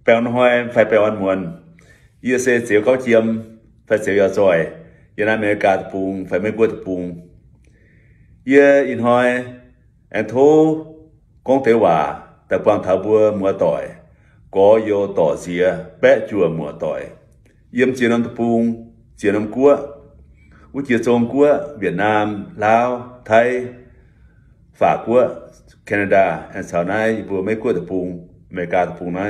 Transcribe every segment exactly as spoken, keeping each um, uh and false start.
bèo hoi phải bèo ăn muôn yêu sẽ chịu có chiêm phải chịu yêu rồi yêu nam America tập bùng phải mấy quốc tập bùng yêu in hoi anh thô con tế hòa tập quang thảo bùa mùa tỏi có yêu tỏ dìa bé chùa mùa tỏi yếm chiến năm tập bùng chiến năm cua u chiến Trung Quốc Việt Nam Lào Thái Pháp Quốc Canada and sau này vừa mấy quốc tập bùng America tập bùng này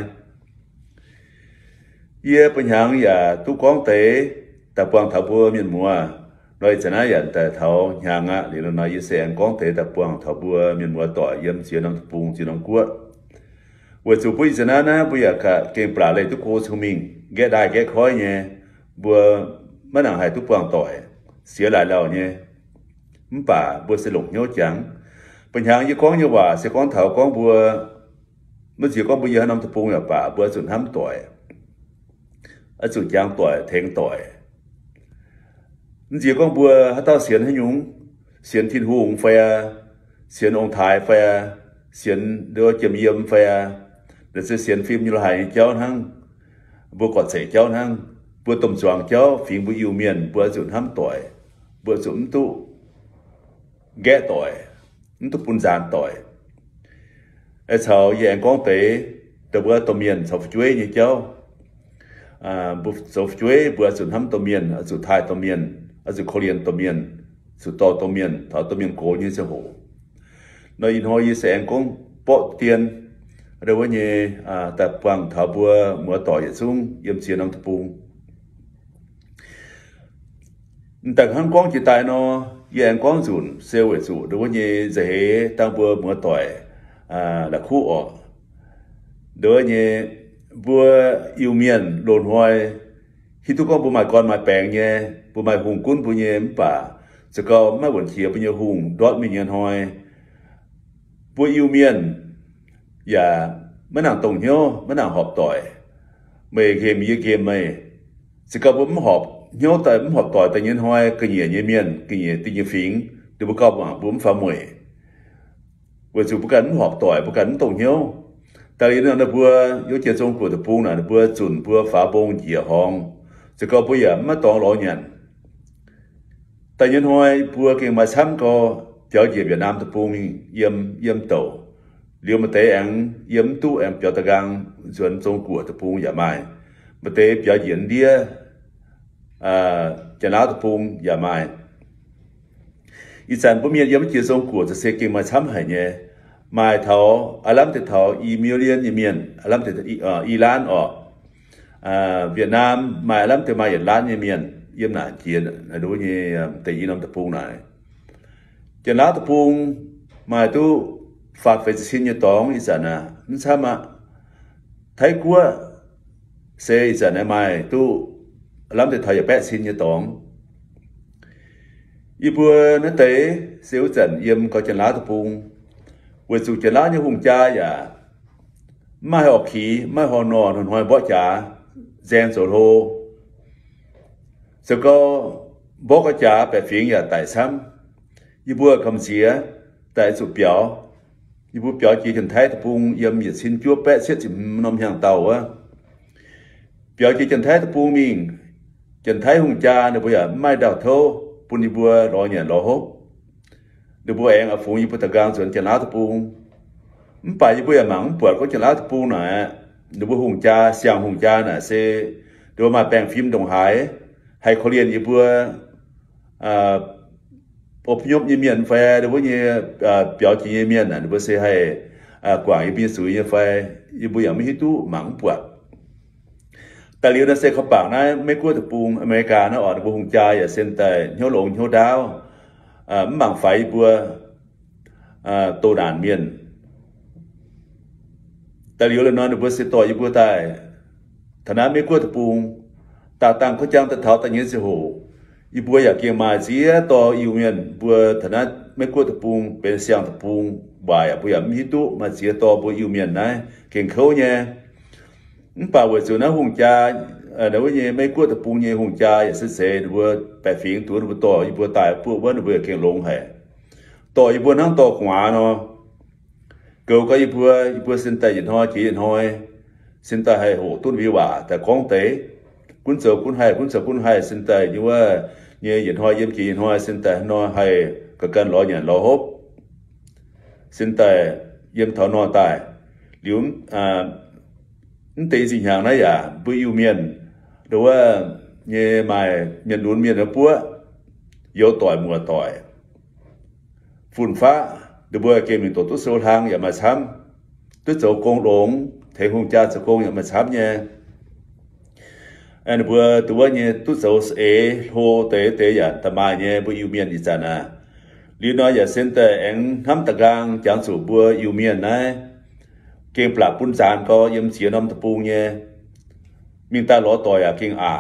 ia penyang ya tu kong te ta puang thảo bùa miền mùa nói cho nó nhận tại thảo nhang á thì nó nói yêu sen kong te ta puang thảo bùa miền mùa tỏi yếm chiến năm tập bùng chiến năm quốc vừa chụp bùi cho nó na bùi cả kem pla lấy tu cô thông minh ghé đại ghé khói nhé bùa mấy nàng hay tu puang tỏi xía lại lâu nhé bà bùa sẽ lục nhớ chẳng bình thường như con như bà sẽ con thảo con bùa mới chỉ con bùa giờ năm tập bùng là bà bùa chuẩn hám tỏi ở chủ trang tỏi thèn tỏi chỉ con bùa hát tao xiên hay nhúng xiên thiên hùng phe xiên ông thái phe xiên đưa chìm yếm phe để sẽ xiên phim như là hải cháu hăng bùa quạt sấy cháu hăng bùa tôm choàng cháu phim bùa yêu miền bùa chuẩn hám tỏi bữa chúng tu ghé tỏi tu bún giàn tỏi ở sau giờ con tế từ bữa tôm miền sầu chuối như cháu à bữa sầu chuối bữa chúng hâm tôm miền ở chỗ Thái tôm miền ở chỗ Korean tôm miền chỗ to tôm miền thọ tôm miền cố như thế hồ nơi in hồi sẽ con bỏ tiền rồi như à tập quang thảo bữa mua tỏi xuống yếm chiên năm thập bung tại Hàn Quốc chỉ tại nó yên quang dùn sale về dụ đối với như dễ tăng bữa mua tỏi à là khu ở đối với như bữa yêu miền đồn hoài khi tôi có bữa mai con mai bèn nhé bữa mai hùng cún bữa nhé bà sẽ có mai buồn chiều bữa nhé hùng đót mình nhé hoài bữa yêu miền và mấy nàng tổng nhau mấy nàng họp tỏi mày game như game mày sẽ có bữa họp nhớ tại bấm họp tỏi tại nhân hoài cái gì như miền cái gì tinh như phím từ bữa cao bằng bướm pha mùi vừa chụp bữa cắn họp tỏi bữa cắn tổng nhớ tại vì nó vừa yếu chế trong của tập bung là vừa chuẩn vừa phá bông dìa hòn chỉ có bây giờ mất toàn lỗ nhận tại nhân hoài vừa cái mà sắm có trở về Việt Nam tập bung yếm yếm tàu liệu mà tế ăn yếm tu em biểu tạc gang chuẩn trong của tập bung giả mai mà tế biểu diễn đi à cho nó tập trung giả mai ý sản bữa miền yếm chia sông củaจะ sẽ kinh mà sắm hay nhé mai thảo alam thì thảo y million y miền alam thì Iran ở à Việt Nam mai alam thì mai Iran y miền yếm nãy chia là đối như tại y năm tập trung này cho nó tập trung mai tu phát về xin như tóm ý sản à nó sao mà thấy quá sẽ ý sản này mai tu làm thì thời bé xin như tóm y bữa nó tế xíu dần yếm có chân lá tập bung vừa dù chân lá như hùng cha ya mai họ khí mai họ nọ hòn hoài bỏ trả gen sổ thô sau có bỏ cái trả bẻ phiến ya tại xăm y bữa cầm xía tại sụp béo y bữa béo chỉ chân thái tập bung yếm nhiệt xin chúa bé xét chỉ nôm hàng tàu á béo chỉ chân thái tập bung mình chân thái hùng cha được bây giờ mai đào thô bún đi bùa lo nhẹ lo hốt được bùa em ở phố như bùa tạc gang chuẩn chân lá tập bung phải như bùa mắng bùa có chân lá tập bung này được bùa hùng cha xiang hùng cha này sẽ được mà bèn phim đồng hải hay khó liền như bùa à ốp nhôm như miền phe được bùa như biểu chỉ như miền này được bùa sẽ hay quảng như biên suy như phe như bùa mới hít tu mắng bùaแต่เรียนนั่นเสกเขาปากนะไม่กลัวตะปูงอเมริกานะอ่อนบุหงใจอย่าเส้นแต่เหี้ยวหลงเหี้ยวดาวอ่ามันบังไฟบัวอ่าโตด่านเมียนแต่เรียนเลยนอนบัวเสต่อยี่บัวตายฐานะไม่กลัวตะปูงตาตังเขาจ้างตะเท้าตะเงี้ยเสียโหยี่บัวอยากเกี่ยมาเสียต่ออยู่เมียนบัวฐานะไม่กลัวตะปูงเป็นเสียงตะปูงบ่ายบัวอยากมีตุมาเสียต่อบัวอยู่เมียนนะเก่งเขาเนี่ยbảo vệ chủ nó hùng cha đối với mấy quốc tập bung như hùng cha sẽ sẽ vừa bẻ phiến tuổi vừa to vừa tài vừa vẫn vừa kiện lông hè to vừa năng to quá nó cầu cái vừa vừa sinh tài gì thôi chỉ thôi xin ta hay hộ tuân vi hòa tại con tế cuốn sầu cuốn hai cuốn sầu cuốn hai xin ta nhưว่าnhư diễn hoa yếm kỳ diễn hoa xin ta nó hay cái cơn lo nhà lo hốp xin ta yếm thọ nó tài liu à tế gì hàng này à bữa yêu miền đúngว่าnhư mày miền núi miền ở búa yếu tỏi mùa tỏi phun phá được bữa kia mình tổ chức số thangอย่ามาช้ำtức dấu công đống thế hùng cha số côngอย่ามาช้ำnha anh bữa tụi nhé tức dấu ế hồ tế tế ya tầm mai nhé bữa yêu miền đi chả na lý nói ya xin tế anh thắm tạc gang chẳng số bữa yêu miền này kiên plak phun chán có yếm xía năm tập bung nhé mình ta ló tỏi à kiên à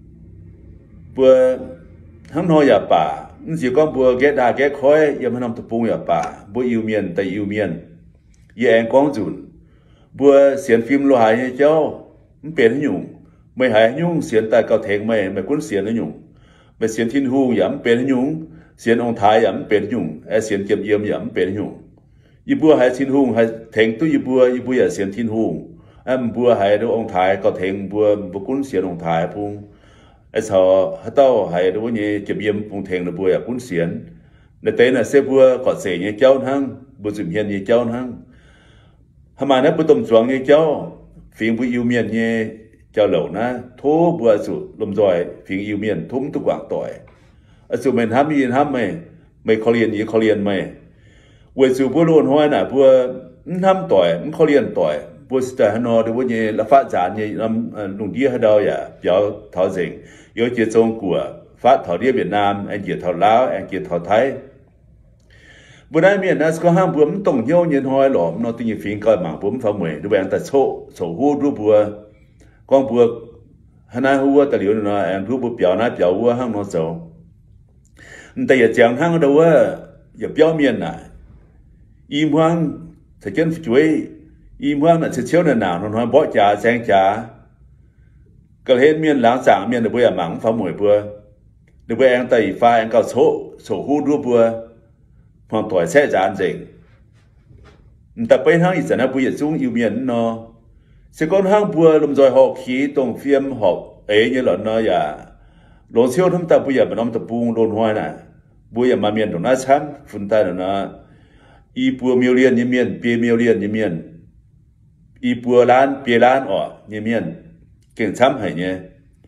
bữa hắn nói ya bà chỉ có bữa ghé đà ghé khói yếm năm tập bung ya bà bữa yêu miền tại yêu miền ye anh quang dùn bữa xiên phim lo hại cháuมันเป็นให้ยุ่งไม่หายยุ่งเสียนแต่เก่าเทงไม่ไม่คุ้นเสียนให้ยุ่งไม่เสียนทิ้นหูอย่ามันเป็นให้ยุ่งเสียนองค์ท้ายอย่ามันเป็นให้ยุ่งไอเสียนเก็บเยี่ยมอย่ามันเป็นให้ยุ่งยี่บัวหายทิ้นหูหายเทงตู้ยี่บัวยี่บัวอย่าเสียนทิ้นหูไอ้บัวหายด้วยองค์ท้ายเก่าเทงบัวบุคุ้นเสียนองค์ท้ายพุ่งไอ้สอฮัตเต้าหายด้วยเนี่ยเก็บเยี่ยมพุ่งเทงในบัวอย่าคุ้นเสียนในเต้นน่ะเสียบัวกอดเสียเนี่ยเจ้าทั้งบัวจุ่มเฮียนเนี่ยเจ้าทั้งทำไมนะบัวต้มจวงเนี่ยเจ้าฝีบัวyêu miềnเนี่ยเจ้าเหล่านะโทบัวสุลมจอยฝีyêu miềnทุ่มทุกว่างต่อยอสุเมนห้ามยินห้ามไม่ไม่เขาเรียนยี่เขาเรียนไม่เวสุบัวโลนห้อยน่ะบัวห้ามต่อยมันเขาเรียนต่อยบัวสตาร์ฮานอดูว่าเนี่ยละฟ้าจานเนี่ยลำลุงเดียให้เราอย่าเดี๋ยวเท่าสิ่งเยอะเจียจงกัวฟ้าเท่าเดียเวียดนามไอเจียเท่าลาวไอเจียเท่าไทยบัวได้เมียนนะก็ห้ามบัวมันต้องเยี่ยวเย็นห้อยหลอมนอติงฝีก็หมางบัวมันฟ้าเหมยดูแบงแต่โซ่โซ่หูรูบัวกองบัวฮานาหัวตะเหลียวน่ะแอนรูบัวเปียวนะเปียวหัวห้างนอโซ่แต่อย่าแจงห้างดูว่าอย่าเปียวเมียนน่ะอีมห้างถ้าเกินช่วยอีมห้างน่ะเชี่ยวหนาวๆนอนบ่จ่าแสงจ่าก็เห็นเมียนหลังสางเมียนดูบัวหมางฟ้าเหมยบัวดูบัวแองไตฟ้าแองเก่าโซ่โซ่หูรูบัวพอต่อยแท้จานจริงแต่ไปห้างอีสานบัวอย่าสูงอยู่เมียนเนาะสก้อนห้างบัวลมจอยหอกขี้ตรงเฟียมหอกเอ๋เนี่ยหล่อนเนาะอย่าหลงเชี่ยวทั้งตาบัวอย่าเป็นน้ำตะปูงโดนห้อยน่ะบัวอย่ามาเมียนตรงหน้าช้ำฝุ่นใต้เนาะอีปัวเมียวเลียนยี่เมียนเปียเมียวเลียนยี่เมียนอีปัวล้านเปียล้านอ๋อยี่เมียนเก่งช้ำให้เนี่ย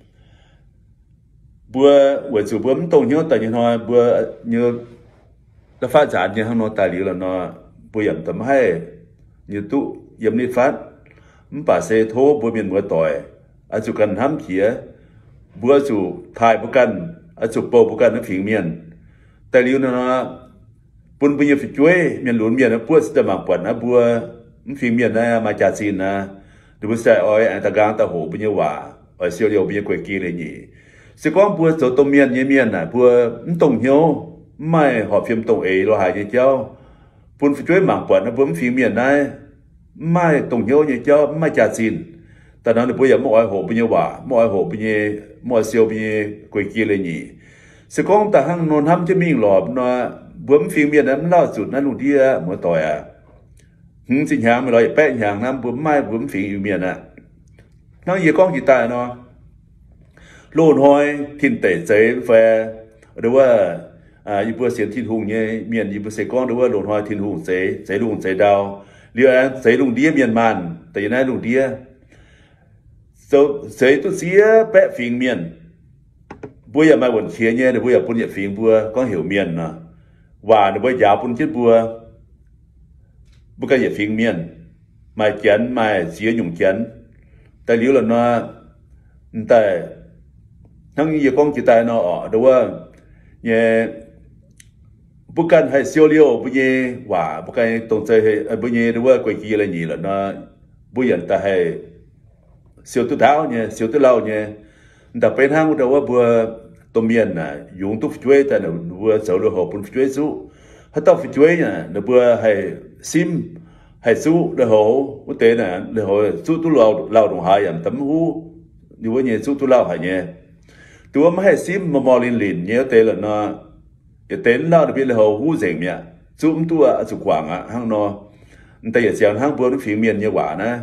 บัวหัวจูบัวมันตรงเนี้ยแต่ยังน้อยบัวเนี้ยแล้วฟ้าจานเนี่ยข้างนอกตาเหลียวแล้วเนาะบัวอย่าทำให้เนี่ยตู้ย่ำนิฟัดมันป่าเซโทบัวเมียนบัวต่อยอาจุกันห้ำเขียบัวจูทายประกันอาจุโปประกันนักผิงเมียนแต่เหลียวเนาะปุ่นปัญญาฟิจวยเมียนหลวนเมียนนะพวกสตมังปวดนะบัวมันผิงเมียนนะมาจากจีนนะดูบุษย์อ้อยอันตะกางตะโหปัญญาว่าอ้อยเสียวเดียวปัญญากวยกีเลยนี่สก้อนบัวโจตเมียนเยี่ยเมียนน่ะบัวมันตรงเหี่ยวไม่หอบเฟียมตรงเอเราหายเจ้าปุ่นฟิจวยหมังปวดนะบัวมันผิงเมียนนะไม่ตรงเหี่ยวเจ้าไม่จากจีนแต่นั้นบัวอย่ามั่วอ้อยโหปัญญาว่ามั่วอ้อยโหปัญญามั่วเสียวปัญญากวยกีเลยนี่สก้อนแต่ห้างนนทำจะมีหลอบนะบัวมันผิงเมียนนั้นล่าสุดนั้นลุงเดียมัวต่อยอ่ะหึงสิงหาไม่ลอยแป้งอย่างนั้นบัวไม่บัวมันผิงอยู่เมียนน่ะน้องเยี่ยก้องกี่ตายเนาะโลนหอยทินเตะเจ๊แฟหรือว่าอ่ายี่ปัวเสียนทินหุงเนี่ยเมียนยี่ปัวเสก้องหรือว่าโลนหอยทินหุงเจ๊เจ๊ลุงเจ๊ดาวเรียกเจ๊ลุงเดียเมียนมันแต่ยังไงลุงเดียเจ๊เจ๊ตัวเสียแปะฟิงเมียนบัวอย่ามาวนเชียเนี่ยเดี๋ยวบัวอย่าปุ่นอย่าฟิงบัวก็เหี่ยวเมียนนะว่าเดี๋ยวบัวยาวปุ่นชิดบัวบัวก็อย่าฟิงเมียนมาเขียนมาเสียหยุ่งเขียนแต่เลี้ยวแล้วเนาะแต่ทั้งยี่ก้องจิตใจเนาะเดี๋ยวว่าเนี่ยบุกันให้เสียวเลี้ยวบุญยี่ว่าบุกันตรงใจให้บุญยี่หรือว่ากวยกีอะไรนี่แหละเนาะบุญยันแต่ให้เสียวตัวเท้าเนี่ยเสียวตัวเราเนี่ยแต่เป็นห้างแต่ว่าบัวตัวเมียนน่ะยุงตุกช่วยแต่เนี่ยบัวเสาเรือหอบปุ่นช่วยสู้ถ้าต้องช่วยเนี่ยเดี๋ยวบัวให้ซิมให้สู้เรือหอบอุเตน่ะเรือหอบสู้ตัวเราเราตรงหายอย่างตั้มหูอยู่ว่าเนี่ยสู้ตัวเราหายเนี่ยตัวไม่ให้ซิมมามอลินลินเนี่ยเตละเนาะอย่าเต้นเล่าเดี๋ยวพี่เลยเขาหูเสียงเนี่ยซุ่มตัวสุขหวังอ่ะห้างนอแต่อย่าเสียงห้างบัวนึกฝีเมียนเนี่ยหวานะ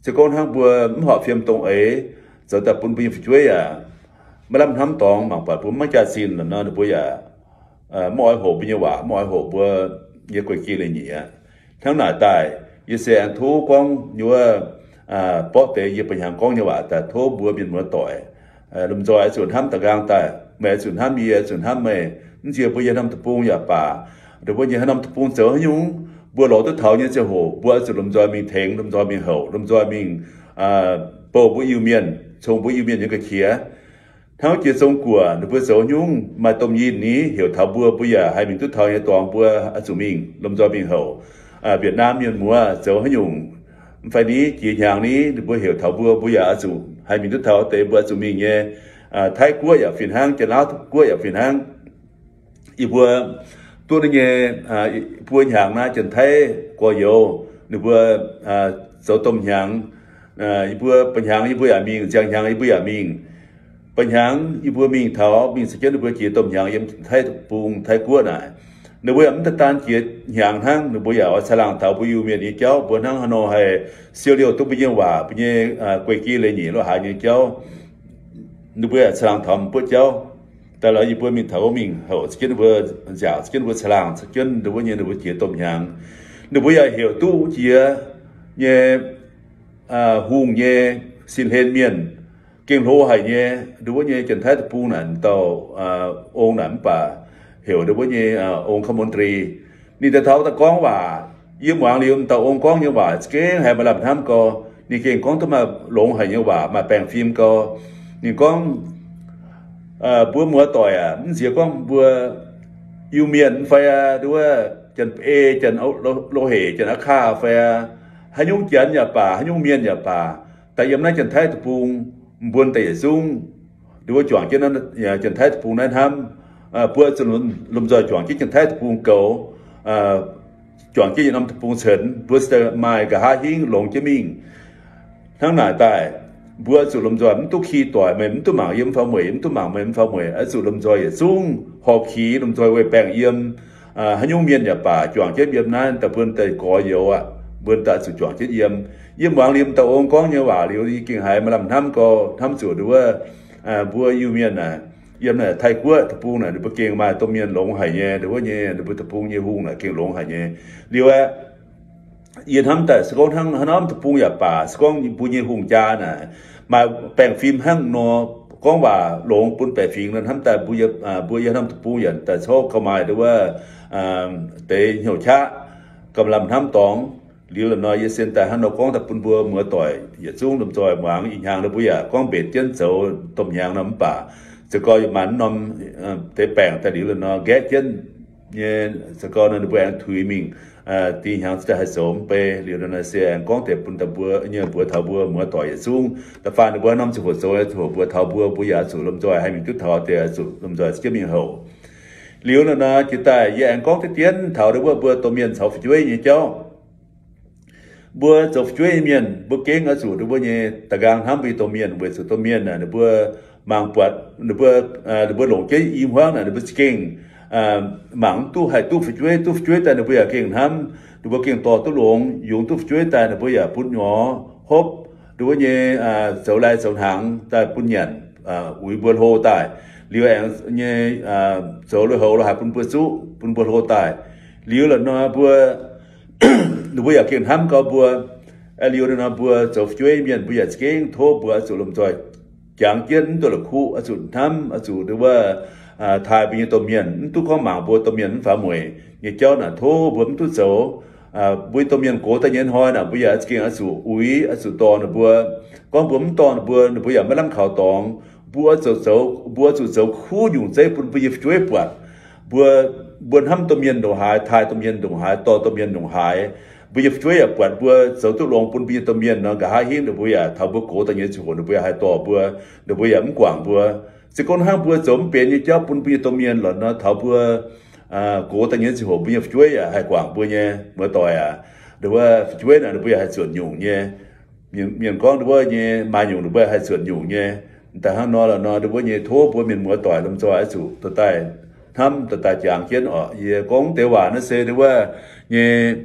จะก้นห้างบัวมหอบเฟียมตรงเอ๋จะแต่ปุ่นปีช่วยอ่ะมาลำทำตองหมังปัดปุ่นไม่จะสินแล้วเนาะเดี๋ยวบัวอ่ะเอ่อมอยหกเป็นยังหวะมอยหกบัวเยอะกว่ากี่เลยเนี่ยทั้งหน้าตายยี่เสียนทูกองอยู่ว่าอ่าปอเตยยี่เป็นอย่างกองยังหวะแต่ทูบัวเป็นเหมือนต่อยลมจอยส่วนทำตะกางแต่แม่ส่วนทำเยี่ยส่วนทำแม่นั่นเจียบัวยังทำตะปูอย่าป่าเดี๋ยวบัวยังทำตะปูเจอให้ยุ่งบัวหล่อตัวเท้าเนี่ยจะโหบัวส่วนลมจอยมีเถงลมจอยมีเห่าลมจอยมีอ่าโปบัวยูเมียนชงบัวยูเมียนยังกระเขียทั้งเจียทรงกัวเดี๋ยวบัวเสายุ่งมาต้มยีนนี้เหี่ยวเท้าบัวบัวอย่าให้มีตัวเท้าเนี่ยตองบัวอสุมิงลมจอยมีเห่าอ่าเวียดนามเมียนมัวเสาให้ยุ่งไฟนี้จีอย่างนี้เดี๋ยวบัวเหี่ยวเท้าบัวบัวอย่าอสุให้มีตัวเท้าเตะบัวอสุมิงเนี่ยอ่าไทยกัวอย่าฟินห้างจะล้าวกัวอย่าฟินห้างอีบัวตัวนี้เนี่ยอ่าบัวอย่างน่าจนไทยกัวโยหรือบัวอ่าเสาต้มอย่างอ่าอีบัวปัญหาอีบัวอย่ามีเจียงอย่างอีบัวอย่ามีปัญหาอีบัวมีเท้ามีสเก็ตอีบัวจีต้มอย่างยังไทยปรุงไทยกัวน่ะหรือบัวมันตะตานจีอย่างทั้งหรือบัวอย่าฉลางเท้าบัวยูเมียนี่เจ้าบัวทั้งฮานอยให้เสียวเลี้ยวตุ้บไปยังว่าไปยังอ่ากวยกี้เลยนี่เราหาอย่างเจ้านึกว่าฉลางทำพวกเจ้าแต่เราอีบัวมีเท้ามีเขาสกินบัวจ่าสกินบัวฉลางสกินนึกว่าเนี่ยนึกว่าเจียต้มยางนึกว่าอย่าเหี่ยวตู้เจียเนี่ยอ่าหุงเนี่ยสินเฮนเมียนเก่งโลหายเนี่ยนึกว่าเนี่ยจันทร์ปูนั่นต่ออ่าองค์นั่นป่าเหี่ยวนึกว่าเนี่ยอ่าองค์ขมนตรีนี่แต่เท้าตะก้องว่ายืมหวังเลี้ยงต่อองค์ก้องยังว่าเก่งให้มาลับทำก็นี่เก่งก้องต้องมาหลงหายยังว่ามาแปลงฟิล์มก็นี่ก้องเอ่อบัวมัวต่อยอ่ะมันเสียก้องบัวยูเมียนไฟอ่ะดูว่าจันเอจันเอาโลเหจันอาคาไฟอ่ะให้ยุ่งจันอย่าป่าให้ยุ่งเมียนอย่าป่าแต่ยามนั้นจันไทยตะปูงบวนแต่อย่าซุ่งดูว่าจ่วงจันนั้นอย่าจันไทยตะปูงนั้นทำเอ่อเพื่อสนุนลมจอยจ่วงที่จันไทยตะปูงเก่าเอ่อจ่วงที่จะนำตะปูงเฉินเพื่อจะมากับหาหิ้งหลงจะมิ่งทั้งหน้าใต้บัวสุลมจอยมันตุขี้ต่อยมันตุหมางเยี่ยมฟ้าเหมยมันตุหมางมันฟ้าเหมยไอ้สุลมจอยอย่าซุ่งหอบขี้ลมจอยไว้แปลงเยี่ยมอ่าให้ยุ่งเมียนอย่าป่าจ่วงเจ็ดเยี่ยมนั้นแต่เพื่อนแต่ก่อเยอะอ่ะเพื่อนแต่สุดจ่วงเจ็ดเยี่ยมเยี่ยมวางเลี่ยมตะองก้องเยอะว่าเลี้ยวที่กิ่งหายมาลำทำก็ทำสูตรดูว่าอ่าบัวยูเมียนน่ะเยี่ยมน่ะไทยกัวตะปูน่ะเดี๋ยวเก่งมาต้มเมียนหลงหายเงี้ยเดี๋ยวว่าเงี้ยเดี๋ยวตะปูเงี้ยหุ่งน่ะเก่งหลงหายเงี้ยเรียกว่ายืนทำแต่สกองทั้งน้ำตะปูอย่าป่าสกองปูเงี้ยหุ่งจาน่ะมาแปลงฟิล์มห้างนอก้องว่าหลงปุ่นแปลงฟิล์มนั้นทำแต่บุยอ่าบุยทำตะปูอย่างแต่โชคเข้ามาหรือว่าอ่าเตยเหี่ยวชะกำลังทำตองเลี้ยวน้อยเส้นแต่ฮันนก้องแต่ปุ่นบัวเหมือต่อยอย่าซุ้งลำจอยหวางอีกอย่างแล้วบุยอ่ะก้องเบ็ดเจี้ยนเสาต้มยางน้ำป่าจะก็อยู่มันนอมเตยแปลงแต่เลี้ยวน้อยแกะเจี้ยนเนี่ยจะก็นั่นบุยถุยมิงอ่าตีหางจะให้สมไปเรียนในเสียงก้องแต่ปุ่นตะบัวเนี่ยบัวเท้าบัวเหมือต่อยสูงแต่ฟ้าในบัวน้ำจะหัวโซ่หัวบัวเท้าบัวบัวยาสูลมจอยให้มีจุดเท้าแต่สูลมจอยจะมีเหาเลี้ยวนะจิตใจแย่งก้องที่เตี้ยนเท้าในบัวบัวตัวเมียนเสาช่วยยี่เจ้าบัวเสาช่วยเมียนบัวเก่งอาสูในบัวเนี่ยตะกางทำไปตัวเมียนบัวสูตัวเมียนน่ะในบัวมังปวดในบัวอ่าในบัวหลงเจ้ยอิ่มห้างน่ะในบัวเก่งอ่าหมังตู้ให้ตู้ช่วยตู้ช่วยแต่ในบัวเก่งทำดูว่าเก่งต่อตู้หลงยุงตู้ช่วยแต่ในบัวอย่าพุ่นหงอฮบดูว่าเนี่ยอ่าเสาลายเสาหางแต่พุ่นหยันอ่าอุ้ยบัวโหตายเลี้ยวเองเนี่ยอ่าเสาเลยโหเราหาพุ่นบัวสู้พุ่นบัวโหตายเลี้ยวแล้วเนาะบัวดูว่าอยากเก่งทำก็บัวเลี้ยวเนาะบัวเสาช่วยเมียนบัวอยากเก่งโทบัวสุลมจอยจางเจียนตัวละคู่อสุนทำอสุดูว่าอ่าทายเป็นตัวเมียนตู้ข้อหมางบัวตัวเมียนฝ่าหมวยเนี่ยเจ้าน่ะโทบัวมันตู้เสาอ่าบุยตัวเมียนโกตะเย็นหอยน่ะบุยอยากเก่งอสุอุ้ยอสุตอนน่ะบัวก้อนบัวมันตอนบัวน่ะบุยอยากไม่ล้ำข่าวตองบัวเสาเสาบัวสุเสาคู่อยู่ใจปุ่นบุยช่วยปวดบัวบัวทำตัวเมียนดงหายทายตัวเมียนดงหายต่อตัวเมียนดงหายบุยช่วยปวดบัวเสาตุลงปุ่นบุยตัวเมียนเนาะก็หายหิ้งเดี๋ยวบุยทำบัวโกตะเย็นสุโขเดี๋ยวบุยหายต่อบัวเดี๋ยวบุยมันกว่างบัวสกุลห้างบัวสมเป็นยี่เจ้าปุ่นบุยตัวเมียนหล่ะเนาะเท่าบัวอ่าโกตะเย็นสุโขบุยช่วยหายกว่างบัวเนี่ยเมื่อต่อยอ่ะหรือว่าช่วยน่ะหรือว่าให้ส่วนยุ่งเนี่ยมีมีก้อนหรือว่าเนี่ยมายุ่งหรือว่าให้ส่วนยุ่งเนี่ยแต่ห้างนอละนอหรือว่าเนี่ยโทษว่ามีเหมือต่อยลำจอยสู่ตัวใต้ทำตัวใต้จางเขียนออกเยี่ยกงเตว่านั่นเสียหรือว่าเนี่ย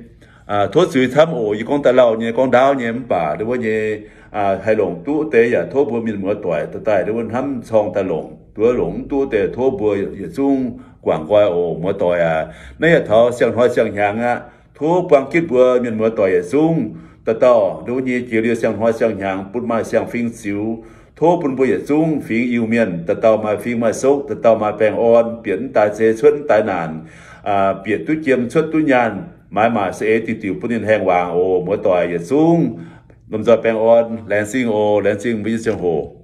à thốt suy thăm ổ y con ta lao nhé con đào nhé bà đối với nhé à hay lồng tu tế ya thốt bùa mình mở tuổi ta tại đối với hâm song ta lồng tua lồng tu tế thốt bùa ya chung quảng quay ổ mở tuổi à nay ya thọ xiang hoa xiang hàng á thốt quảng kít bùa mình mở tuổi ya chung ta tao đối với nhé chỉ liều xiang hoa xiang hàng bút mai xiang phinh xíu thốt bùn bùa ya chung phinh yêu miền ta tao mà phinh mà sốc ta tao mà bèn on biển tài chế xuân tài nàn à biển tu chiêm xuất tu nhàn mãi mà sẽ tiêu tiêu bút in hàng vàng ổ mở tuổi ya chung nằm giờ bèn on lansing ổ lansing với xiang hồ